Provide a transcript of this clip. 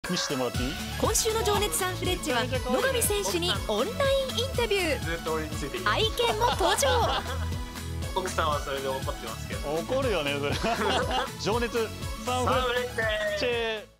見せてもらっていい？ 今週の情熱サンフレッチェは野上選手にオンラインインタビュー。 ずっと俺についてきて愛犬も登場。 奥さんはそれで怒ってますけど。 怒るよねそれ情熱サンフレッチェ